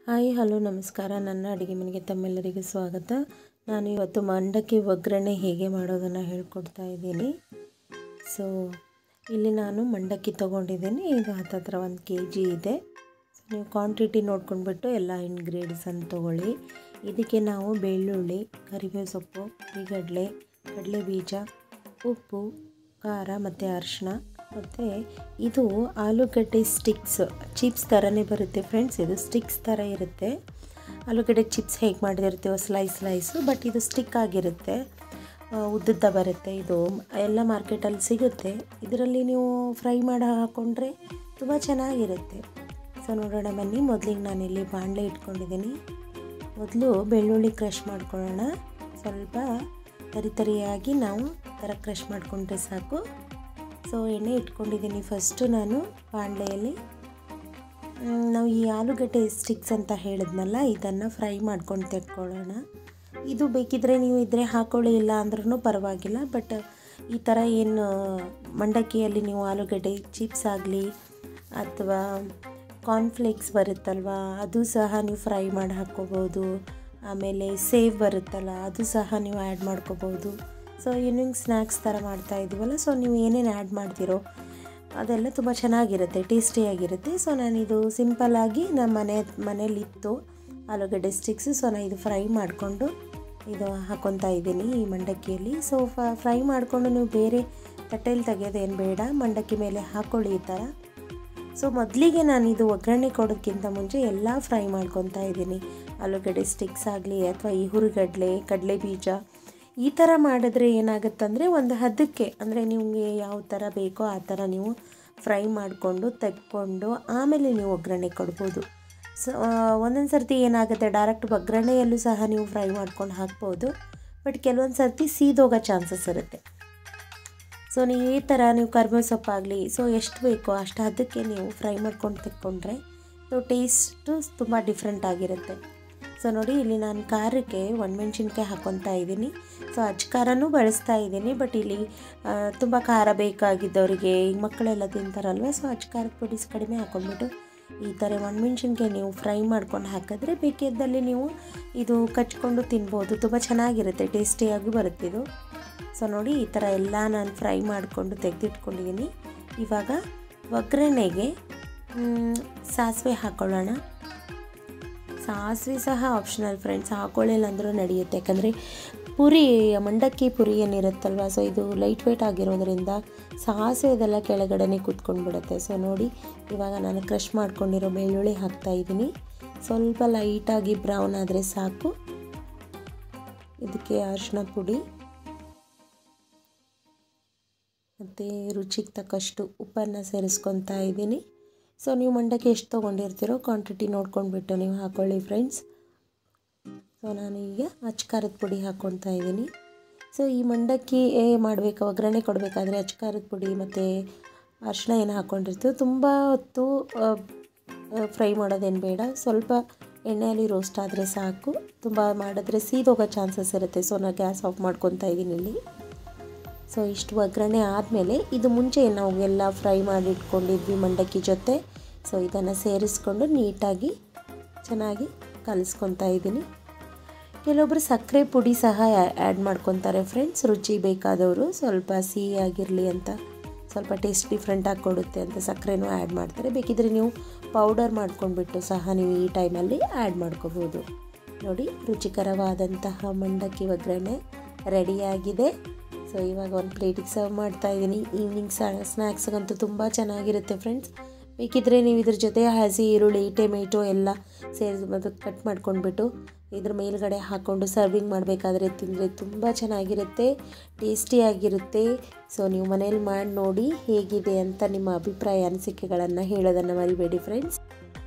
Hi hello ನಮಸ್ಕಾರ. ನನ್ನ ಅಡುಗೆ ಮನೆಗೆ ತಮ್ಮೆಲ್ಲರಿಗೂ ಸ್ವಾಗತ. ನಾನು ಇವತ್ತು ಮಂಡಕ್ಕಿ ಒಗ್ಗರಣೆ ಹೇಗೆ ಮಾಡೋದನ್ನು ಹೇಳ್ಕೊಡ್ತಾ ಇದ್ದೀನಿ. ಸೊ ಇಲ್ಲಿ ನಾನು ಮಂಡಕ್ಕಿ ತೊಗೊಂಡಿದ್ದೀನಿ. ಇದು ಹತ್ತತ್ರ 1 kg ಇದೆ. ನೀವು ಕ್ವಾಂಟಿಟಿ ನೋಡ್ಕೊಂಡ್ಬಿಟ್ಟು ಎಲ್ಲ ಇಂಗ್ರೀಡಿಯೆಂಟ್ಸನ್ನು ತೊಗೊಳ್ಳಿ. ಇದಕ್ಕೆ ನಾವು ಬೆಳ್ಳುಳ್ಳಿ, ಕರಿಬೇವು ಸೊಪ್ಪು, ಹುರಿಗಡಲೆ, ಕಡಲೆಬೀಜ, ಉಪ್ಪು, ಖಾರ ಮತ್ತು ಅರಿಶಿನ ಮತ್ತು ಇದು ಆಲೂಗಡ್ಡೆ ಸ್ಟಿಕ್ಸ್ ಚಿಪ್ಸ್ ಥರನೇ ಬರುತ್ತೆ ಫ್ರೆಂಡ್ಸ್. ಇದು ಸ್ಟಿಕ್ಸ್ ಥರ ಇರುತ್ತೆ. ಆಲೂಗಡ್ಡೆ ಚಿಪ್ಸ್ ಹೇಗೆ ಮಾಡಿರ್ತೀವೋ ಸ್ಲೈಸು, ಬಟ್ ಇದು ಸ್ಟಿಕ್ ಆಗಿರುತ್ತೆ, ಉದ್ದುದ್ದ ಬರುತ್ತೆ. ಇದು ಎಲ್ಲ ಮಾರ್ಕೆಟಲ್ಲಿ ಸಿಗುತ್ತೆ. ಇದರಲ್ಲಿ ನೀವು ಫ್ರೈ ಮಾಡಿ ಹಾಕ್ಕೊಂಡ್ರೆ ತುಂಬ ಚೆನ್ನಾಗಿರುತ್ತೆ. ಸೊ ನೋಡೋಣ ಬನ್ನಿ. ಮೊದಲಿಗೆ ನಾನಿಲ್ಲಿ ಬಾಣಲೆ ಇಟ್ಕೊಂಡಿದ್ದೀನಿ. ಮೊದಲು ಬೆಳ್ಳುಳ್ಳಿ ಕ್ರಷ್ ಮಾಡ್ಕೊಳ್ಳೋಣ. ಸ್ವಲ್ಪ ತರಿಯಾಗಿ ನಾವು ಥರ ಕ್ರಷ್ ಮಾಡಿಕೊಂಡ್ರೆ ಸಾಕು. ಸೊ ಎಣ್ಣೆ ಇಟ್ಕೊಂಡಿದ್ದೀನಿ. ಫಸ್ಟು ನಾನು ಬಾಣಲೆಯಲ್ಲಿ ನಾವು ಈ ಆಲೂಗಡ್ಡೆ ಸ್ಟಿಕ್ಸ್ ಅಂತ ಹೇಳಿದ್ನಲ್ಲ, ಇದನ್ನು ಫ್ರೈ ಮಾಡ್ಕೊಂಡು ತೆಕ್ಕೊಳ್ಳೋಣ. ಇದು ಬೇಕಿದ್ದರೆ ನೀವು ಇದ್ರೆ ಹಾಕ್ಕೊಳ್ಳಿ, ಇಲ್ಲ ಅಂದ್ರೂ ಪರವಾಗಿಲ್ಲ. ಬಟ್ ಈ ಥರ ಏನು ಮಂಡಕ್ಕಿಯಲ್ಲಿ ನೀವು ಆಲೂಗಡ್ಡೆ ಚಿಪ್ಸ್ ಆಗಲಿ ಅಥವಾ ಕಾರ್ನ್ಫ್ಲೇಕ್ಸ್ ಬರುತ್ತಲ್ವ, ಅದು ಸಹ ನೀವು ಫ್ರೈ ಮಾಡಿ ಹಾಕ್ಕೋಬೋದು. ಆಮೇಲೆ ಸೇವ್ ಬರುತ್ತಲ್ಲ, ಅದು ಸಹ ನೀವು ಆ್ಯಡ್ ಮಾಡ್ಕೋಬೋದು. ಸೊ ಈವ್ನಿಂಗ್ ಸ್ನ್ಯಾಕ್ಸ್ ಥರ ಮಾಡ್ತಾಯಿದ್ದೀವಲ್ಲ, ಸೊ ನೀವು ಏನೇನು ಆ್ಯಡ್ ಮಾಡ್ತೀರೋ ಅದೆಲ್ಲ ತುಂಬ ಚೆನ್ನಾಗಿರುತ್ತೆ, ಟೇಸ್ಟಿಯಾಗಿರುತ್ತೆ. ಸೊ ನಾನಿದು ಸಿಂಪಲ್ಲಾಗಿ ನಮ್ಮ ಮನೇಲಿತ್ತು ಆಲೂಗಡ್ಡೆ ಸ್ಟಿಕ್ಸು. ಸೊ ನಾನು ಇದು ಫ್ರೈ ಮಾಡಿಕೊಂಡು ಇದು ಹಾಕ್ಕೊತಾ ಇದ್ದೀನಿ ಈ ಮಂಡಕ್ಕಿಯಲ್ಲಿ. ಸೊ ಫ್ರೈ ಮಾಡಿಕೊಂಡು ನೀವು ಬೇರೆ ತಟ್ಟೆಯಲ್ಲಿ ತೆಗೆಯೋದೇನು ಬೇಡ, ಮಂಡಕ್ಕಿ ಮೇಲೆ ಹಾಕ್ಕೊಳ್ಳಿ ಈ ಥರ. ಸೊ ಮೊದಲಿಗೆ ನಾನು ಇದು ಒಗ್ಗರಣೆ ಕೊಡೋದಕ್ಕಿಂತ ಮುಂಚೆ ಎಲ್ಲ ಫ್ರೈ ಮಾಡ್ಕೊತಾ ಇದ್ದೀನಿ. ಆಲೂಗಡ್ಡೆ ಸ್ಟಿಕ್ಸ್ ಆಗಲಿ ಅಥವಾ ಈ ಹುರಿಗಡಲೆ, ಕಡಲೆಬೀಜ ಈ ಥರ ಮಾಡಿದ್ರೆ ಏನಾಗುತ್ತಂದರೆ ಒಂದು ಹದಕ್ಕೆ, ಅಂದರೆ ನಿಮಗೆ ಯಾವ ಥರ ಬೇಕೋ ಆ ಥರ ನೀವು ಫ್ರೈ ಮಾಡಿಕೊಂಡು ತೆಕ್ಕೊಂಡು ಆಮೇಲೆ ನೀವು ಒಗ್ಗರಣೆ ಕೊಡ್ಬೋದು. ಸೊ ಒಂದೊಂದು ಸರ್ತಿ ಏನಾಗುತ್ತೆ, ಡೈರೆಕ್ಟ್ ಒಗ್ಗರಣೆಯಲ್ಲೂ ಸಹ ನೀವು ಫ್ರೈ ಮಾಡ್ಕೊಂಡು ಹಾಕ್ಬೋದು. ಬಟ್ ಕೆಲವೊಂದು ಸರ್ತಿ ಸೀದೋಗೋ ಚಾನ್ಸಸ್ ಇರುತ್ತೆ. ಸೊ ನೀವು ಈ ಥರ ನೀವು ಕರಿಬೇವು ಸೊಪ್ಪಾಗಲಿ, ಸೊ ಎಷ್ಟು ಬೇಕೋ ಅಷ್ಟು ಹದಕ್ಕೆ ನೀವು ಫ್ರೈ ಮಾಡ್ಕೊಂಡು ತೆಕ್ಕೊಂಡ್ರೆ ಸೊ ಟೇಸ್ಟು ತುಂಬ ಡಿಫ್ರೆಂಟ್ ಆಗಿರುತ್ತೆ. ಸೊ ನೋಡಿ, ಇಲ್ಲಿ ನಾನು ಖಾರಕ್ಕೆ ಒಣಮೆಣ್ಸಿನ್ಕಾಯಿ ಹಾಕ್ಕೊತಾ ಇದ್ದೀನಿ. ಸೊ ಖಾರನೂ ಬಳಸ್ತಾ ಇದ್ದೀನಿ. ಬಟ್ ಇಲ್ಲಿ ತುಂಬ ಖಾರ ಬೇಕಾಗಿದ್ದವರಿಗೆ, ಈಗ ಮಕ್ಕಳೆಲ್ಲ ತಿಂತಾರಲ್ವ, ಸೊ ಖಾರದ ಪುಡಿ ಕಡಿಮೆ ಹಾಕ್ಕೊಂಡ್ಬಿಟ್ಟು ಈ ಥರ ಒಣಮೆಣ್ಸಿನ್ಕಾಯಿ ನೀವು ಫ್ರೈ ಮಾಡ್ಕೊಂಡು ಹಾಕಿದ್ರೆ ಬೇಕಿದ್ದಲ್ಲಿ ನೀವು ಇದು ಕಚ್ಕೊಂಡು ತಿನ್ಬೋದು. ತುಂಬ ಚೆನ್ನಾಗಿರುತ್ತೆ, ಟೇಸ್ಟಿಯಾಗಿ ಬರುತ್ತಿದು. ಸೊ ನೋಡಿ, ಈ ಥರ ಎಲ್ಲ ನಾನು ಫ್ರೈ ಮಾಡಿಕೊಂಡು ತೆಗೆದಿಟ್ಕೊಂಡಿದ್ದೀನಿ. ಇವಾಗ ಒಗ್ಗರಣೆಗೆ ಸಾಸಿವೆ ಹಾಕ್ಕೊಳ್ಳೋಣ. ಸಾಸಿವೆ ಸಹ ಆಪ್ಷನಲ್ ಫ್ರೆಂಡ್ಸ್, ಹಾಕೊಳ್ಳಿಲ್ಲ ಅಂದರೂ ನಡೆಯುತ್ತೆ. ಯಾಕಂದರೆ ಮಂಡಕ್ಕಿ ಪುರಿ ಏನಿರುತ್ತಲ್ವ, ಸೊ ಇದು ಲೈಟ್ ವೇಟ್ ಆಗಿರೋದ್ರಿಂದ ಸಾಸಿವೆ ಇದೆಲ್ಲ ಕೆಳಗಡೆನೇ ಕೂತ್ಕೊಂಡ್ಬಿಡುತ್ತೆ. ಸೊ ನೋಡಿ, ಇವಾಗ ನಾನು ಕ್ರಷ್ ಮಾಡ್ಕೊಂಡಿರೋ ಬೆಳ್ಳುಳ್ಳಿ ಹಾಕ್ತಾಯಿದ್ದೀನಿ. ಸ್ವಲ್ಪ ಲೈಟಾಗಿ ಬ್ರೌನ್ ಆದರೆ ಸಾಕು. ಇದಕ್ಕೆ ಅರಿಶಿನ ಪುಡಿ ಮತ್ತು ರುಚಿಗೆ ತಕ್ಕಷ್ಟು ಉಪ್ಪನ್ನು ಸೇರಿಸ್ಕೊತಾ ಇದ್ದೀನಿ. ಸೊ ನೀವು ಮಂಡಕ್ಕಿ ಎಷ್ಟು ತೊಗೊಂಡಿರ್ತೀರೋ ಕ್ವಾಂಟಿಟಿ ನೋಡ್ಕೊಂಡ್ಬಿಟ್ಟು ನೀವು ಹಾಕ್ಕೊಳ್ಳಿ ಫ್ರೆಂಡ್ಸ್. ಸೊ ನಾನೀಗ ಖಾರದ ಪುಡಿ ಹಾಕ್ಕೊತಾ ಇದ್ದೀನಿ. ಸೊ ಈ ಮಂಡಕ್ಕಿ ಮಾಡಬೇಕು, ಒಗ್ಗರಣೆ ಕೊಡಬೇಕಾದ್ರೆ ಖಾರದ ಪುಡಿ ಮತ್ತು ಅರಿಶಿನ ಏನು ಹಾಕ್ಕೊಂಡಿರ್ತೀವಿ, ತುಂಬ ಹೊತ್ತು ಫ್ರೈ ಮಾಡೋದೇನು ಬೇಡ. ಸ್ವಲ್ಪ ಎಣ್ಣೆಯಲ್ಲಿ ರೋಸ್ಟ್ ಆದರೆ ಸಾಕು. ತುಂಬ ಮಾಡಿದ್ರೆ ಸೀದೋಗೋ ಚಾನ್ಸಸ್ ಇರುತ್ತೆ. ಸೊ ನಾನು ಗ್ಯಾಸ್ ಆಫ್ ಮಾಡ್ಕೊತಾ ಇದ್ದೀನಿ ಇಲ್ಲಿ. ಸೊ ಇಷ್ಟು ಒಗ್ಗರಣೆ ಆದಮೇಲೆ ಇದು ಮುಂಚೆ ನಾವು ಎಲ್ಲ ಫ್ರೈ ಮಾಡಿ ಇಟ್ಕೊಂಡಿದ್ವಿ ಮಂಡಕ್ಕಿ ಜೊತೆ. ಸೊ ಇದನ್ನು ಸೇರಿಸ್ಕೊಂಡು ನೀಟಾಗಿ ಚೆನ್ನಾಗಿ ಕಲಿಸ್ಕೊತಾ ಇದ್ದೀನಿ. ಕೆಲವೊಬ್ಬರು ಸಕ್ಕರೆ ಪುಡಿ ಸಹ ಆ್ಯಡ್ ಮಾಡ್ಕೊತಾರೆ ಫ್ರೆಂಡ್ಸ್, ರುಚಿ ಬೇಕಾದವರು. ಸ್ವಲ್ಪ ಸಿಹಿಯಾಗಿರಲಿ ಅಂತ, ಸ್ವಲ್ಪ ಟೇಸ್ಟ್ ಡಿಫ್ರೆಂಟಾಗಿ ಕೊಡುತ್ತೆ ಅಂತ ಸಕ್ಕರೆನೂ ಆ್ಯಡ್ ಮಾಡ್ತಾರೆ. ಬೇಕಿದ್ದರೆ ನೀವು ಪೌಡರ್ ಮಾಡ್ಕೊಂಡ್ಬಿಟ್ಟು ಸಹ ನೀವು ಈ ಟೈಮಲ್ಲಿ ಆ್ಯಡ್ ಮಾಡ್ಕೋಬೋದು. ನೋಡಿ, ರುಚಿಕರವಾದಂತಹ ಮಂಡಕ್ಕಿ ಒಗ್ಗರಣೆ ರೆಡಿಯಾಗಿದೆ. ಸೊ ಇವಾಗ ಒಂದು ಪ್ಲೇಟಿಗೆ ಸರ್ವ್ ಮಾಡ್ತಾಯಿದ್ದೀನಿ. ಈವ್ನಿಂಗ್ ಸ್ನ್ಯಾಕ್ಸ್ಗಂತೂ ತುಂಬ ಚೆನ್ನಾಗಿರುತ್ತೆ ಫ್ರೆಂಡ್ಸ್. ಬೇಕಿದ್ದರೆ ನೀವು ಇದ್ರ ಜೊತೆ ಹಸಿ ಈರುಳ್ಳಿ, ಟೊಮೆಟೊ ಎಲ್ಲ ಸೇರಿಸಿ ಕಟ್ ಮಾಡ್ಕೊಂಡ್ಬಿಟ್ಟು ಇದ್ರ ಮೇಲ್ಗಡೆ ಹಾಕ್ಕೊಂಡು ಸರ್ವಿಂಗ್ ಮಾಡಬೇಕಾದ್ರೆ ತಿಂದರೆ ತುಂಬ ಚೆನ್ನಾಗಿರುತ್ತೆ, ಟೇಸ್ಟಿಯಾಗಿರುತ್ತೆ. ಸೊ ನೀವು ಮನೇಲಿ ಮಾಡಿ ನೋಡಿ ಹೇಗಿದೆ ಅಂತ ನಿಮ್ಮ ಅಭಿಪ್ರಾಯ, ಅನಿಸಿಕೆಗಳನ್ನು ಹೇಳೋದನ್ನು ಮರಿಬೇಡಿ ಫ್ರೆಂಡ್ಸ್.